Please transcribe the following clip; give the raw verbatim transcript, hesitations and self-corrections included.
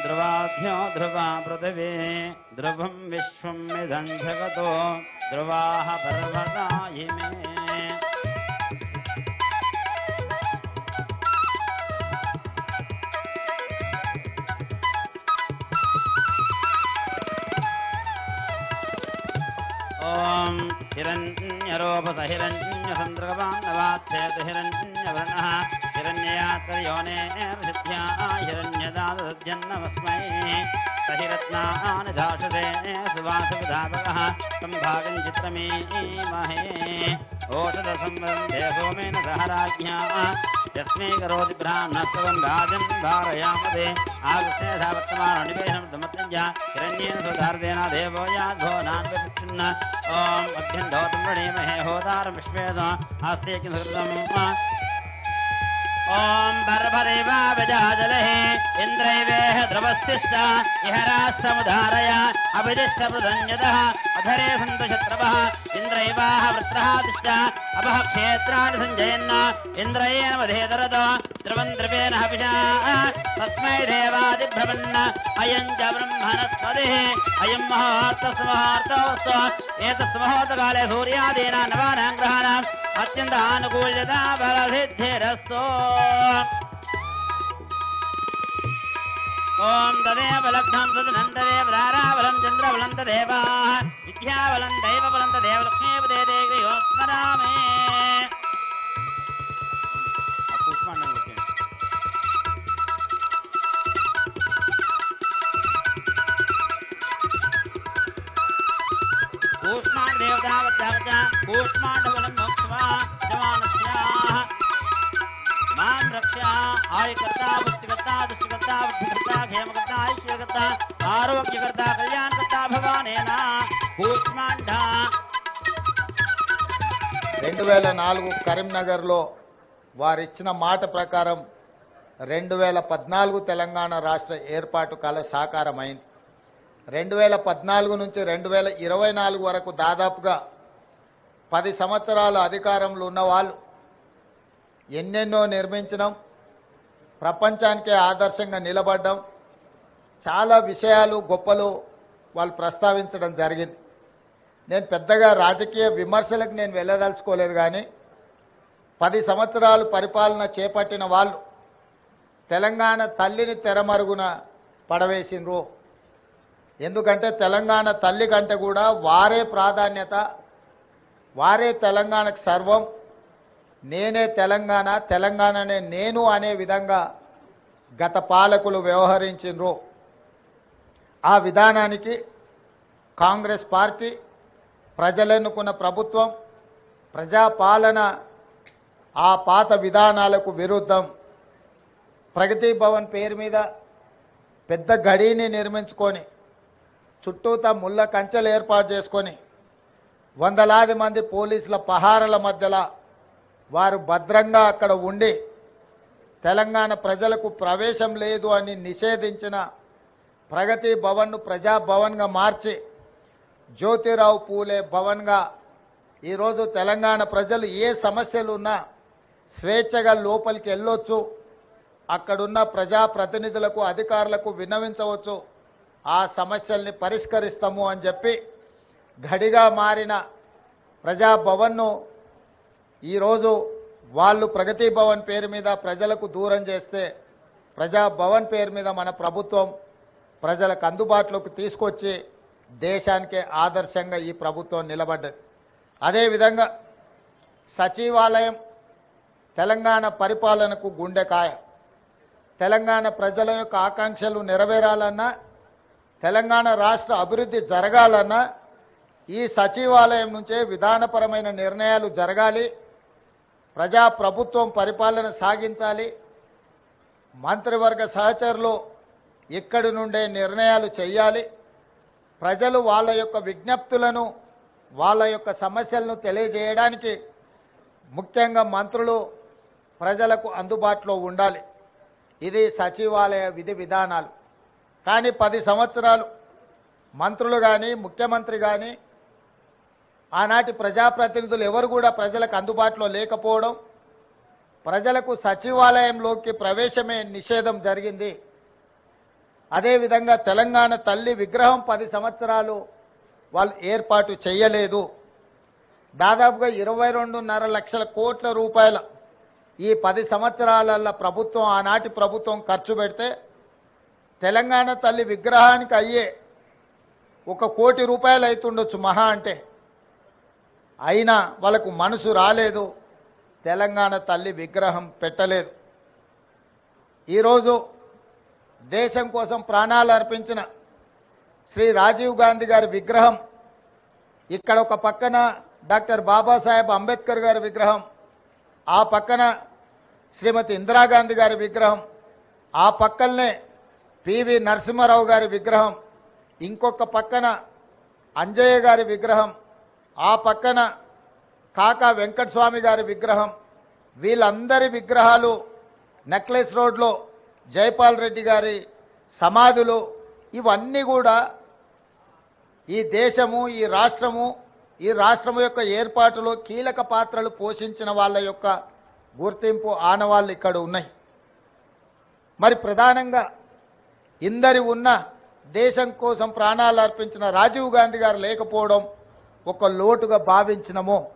ध्रुवाभ्यो ध्रुवा पृथिवी ध्रुवं विश्वं इदं जगतो ध्रुवाः पर्वता इमे ओम हिरण्यरोपस हिरण्यसन्द्रगवान्नवात्सेतु हिरण्यवर्णः हिरण्ययात्रयोनेर्षिद्ध्या हिरण्यदादध्यन्नमस्मै सहिरत्नानि धाषते सुवासविधापकः तं भागं चित्रमीमहे ओषधसंवन्दे सोमेन सह राज्ञा यस्मै करोति ब्राह्मणस्तवं राजन् धारयामदे आगस्ते यथा वर्तमानो निवेशनं दमत्यञ्ज हिरण्येन सुधार्देन देवो याद्भोनान् प्रतिष्ठन् ओम अभ्यन्धोतं वृणीमहे होतारं विश्वेद आस्ते किंसकृतम् ओम भर्भदेवा विजाजलः इन्द्रैवेह ध्रुवस्तिष्ठ इह राष्ट्रमुधारय अभिदिष्टप्रधन्यतः अधरे सन्तु शत्रवः इन्द्रैवाह वृत्रः तिष्ठ अपः क्षेत्राणि सञ्जयन् इन्द्रयेण वधेतरतो ध्रुवं ध्रुवेण हविषा तस्मै देवादिभ्रमन् अयं च ब्रह्मणस्पतिः अयं मुहूर्तस्मुहूर्तोऽस्तु एतस्मुहूर्तकाले सूर्यादीनां नवानां ग्रहाणाम् अत्यन्तानुकूल्यता बलसिद्धिरस्तु ओम तदेव लग्नं सुदनं तदेव धाराबलं चन्द्रबलं तदेव विद्याबलं दैवबलं तदेव लक्ष्मीपदे देवयो स्मरामि कूष्माण्ड देवता वद्धावचा कूष्माण्डबलं मोक्ष्वा जवानस्याः मां रक्षा आयकर्ता पुष्टिकर्ता दुष्टिकर्ता बुद्धिकर्ता क्षेमकर्ता ऐश्वर्यकर्ता आरोग्यकर्ता कल्याणकर्ता भवानेना कूष्माण्ड రెండు వేల నాలుగు కరీంనగర్లో వారిచ్చిన మాట ప్రకారం రెండు వేల పద్నాలుగు తెలంగాణ రాష్ట్ర ఏర్పాటు కల సాకారమైంది. రెండు వేల పద్నాలుగు నుంచి రెండు వేల ఇరవై నాలుగు వరకు దాదాపుగా పది సంవత్సరాల అధికారంలో ఉన్న వాళ్ళు ఎన్నెన్నో నిర్మించడం, ప్రపంచానికే ఆదర్శంగా నిలబడడం, చాలా విషయాలు గొప్పలు వాళ్ళు ప్రస్తావించడం జరిగింది. నేను పెద్దగా రాజకీయ విమర్శలకు నేను వెళ్ళదలుచుకోలేదు, కానీ పది సంవత్సరాలు పరిపాలన చేపట్టిన వాళ్ళు తెలంగాణ తల్లిని తెరమరుగున పడవేసిండ్రు. ఎందుకంటే తెలంగాణ తల్లి కంటే కూడా వారే ప్రాధాన్యత, వారే తెలంగాణకు సర్వం, నేనే తెలంగాణ, తెలంగాణనే నేను అనే విధంగా గత పాలకులు వ్యవహరించిండ్రు. ఆ విధానానికి కాంగ్రెస్ పార్టీ, ప్రజలెన్నుకున్న ప్రభుత్వం, ప్రజాపాలన ఆ పాత విధానాలకు విరుద్ధం ప్రగతి భవన్ పేరు మీద పెద్ద గడిని నిర్మించుకొని చుట్టూతా ముళ్ళ కంచెలు ఏర్పాటు చేసుకొని వందలాది మంది పోలీసుల పహారాల మధ్యలో వారు భద్రంగా అక్కడ ఉండి తెలంగాణ ప్రజలకు ప్రవేశం లేదు అని నిషేధించిన ప్రగతి భవన్ను ప్రజాభవన్గా మార్చి జ్యోతిరావు పూలే భవన్గా ఈరోజు తెలంగాణ ప్రజలు ఏ సమస్యలు ఉన్నా స్వేచ్ఛగా లోపలికి వెళ్ళొచ్చు, అక్కడున్న ప్రజాప్రతినిధులకు అధికారులకు విన్నవించవచ్చు, ఆ సమస్యల్ని పరిష్కరిస్తాము అని చెప్పి గడిగా మారిన ప్రజాభవన్ను ఈరోజు వాళ్ళు ప్రగతి భవన్ పేరు మీద ప్రజలకు దూరం చేస్తే ప్రజాభవన్ పేరు మీద మన ప్రభుత్వం ప్రజలకు అందుబాటులోకి తీసుకొచ్చి దేశానికే ఆదర్శంగా ఈ ప్రభుత్వం నిలబడ్డది. అదేవిధంగా సచివాలయం తెలంగాణ పరిపాలనకు గుండెకాయ. తెలంగాణ ప్రజల యొక్క ఆకాంక్షలు నెరవేరాలన్నా, తెలంగాణ రాష్ట్ర అభివృద్ధి జరగాలన్నా ఈ సచివాలయం నుంచే విధానపరమైన నిర్ణయాలు జరగాలి, ప్రజాప్రభుత్వం పరిపాలన సాగించాలి, మంత్రివర్గ సహచరులు ఇక్కడి నుండే నిర్ణయాలు చేయాలి, ప్రజలు వాళ్ళ యొక్క విజ్ఞప్తులను వాళ్ళ యొక్క సమస్యలను తెలియజేయడానికి ముఖ్యంగా మంత్రులు ప్రజలకు అందుబాటులో ఉండాలి. ఇది సచివాలయ విధి విధానాలు. కానీ పది సంవత్సరాలు మంత్రులు కానీ ముఖ్యమంత్రి కానీ ఆనాటి ప్రజాప్రతినిధులు ఎవరు కూడా ప్రజలకు అందుబాటులో లేకపోవడం, ప్రజలకు సచివాలయంలోకి ప్రవేశమే నిషేధం జరిగింది. అదేవిధంగా తెలంగాణ తల్లి విగ్రహం పది సంవత్సరాలు వాళ్ళు ఏర్పాటు చేయలేదు. దాదాపుగా ఇరవై రెండున్నర లక్షల కోట్ల రూపాయల ఈ పది సంవత్సరాల ప్రభుత్వం ఆనాటి ప్రభుత్వం ఖర్చు పెడితే తెలంగాణ తల్లి విగ్రహానికి అయ్యే ఒక కోటి రూపాయలు అవుతుండొచ్చు మహా అంటే. అయినా వాళ్ళకు మనసు రాలేదు, తెలంగాణ తల్లి విగ్రహం పెట్టలేదు. ఈరోజు దేశం కోసం ప్రాణాలు అర్పించిన శ్రీ రాజీవ్ గాంధీ గారి విగ్రహం ఇక్కడ ఒక పక్కన, డాక్టర్ బాబాసాహెబ్ అంబేద్కర్ గారి విగ్రహం ఆ పక్కన, శ్రీమతి ఇందిరాగాంధీ గారి విగ్రహం ఆ పక్కనే, పివి నరసింహారావు గారి విగ్రహం ఇంకొక పక్కన, అంజయ్య గారి విగ్రహం ఆ పక్కన, కాకా వెంకటస్వామి గారి విగ్రహం, వీళ్ళందరి విగ్రహాలు నెక్లెస్ రోడ్లో జైపాల్ రెడ్డి గారి సమాధులు, ఇవన్నీ కూడా ఈ దేశము ఈ రాష్ట్రము ఈ రాష్ట్రము యొక్క ఏర్పాటులో కీలక పాత్రలు పోషించిన వాళ్ళ యొక్క గుర్తింపు ఆనవాళ్ళు ఇక్కడ ఉన్నాయి. మరి ప్రధానంగా ఇందరి ఉన్న దేశం కోసం ప్రాణాలు అర్పించిన రాజీవ్ గాంధీ గారు లేకపోవడం ఒక లోటుగా భావించినమో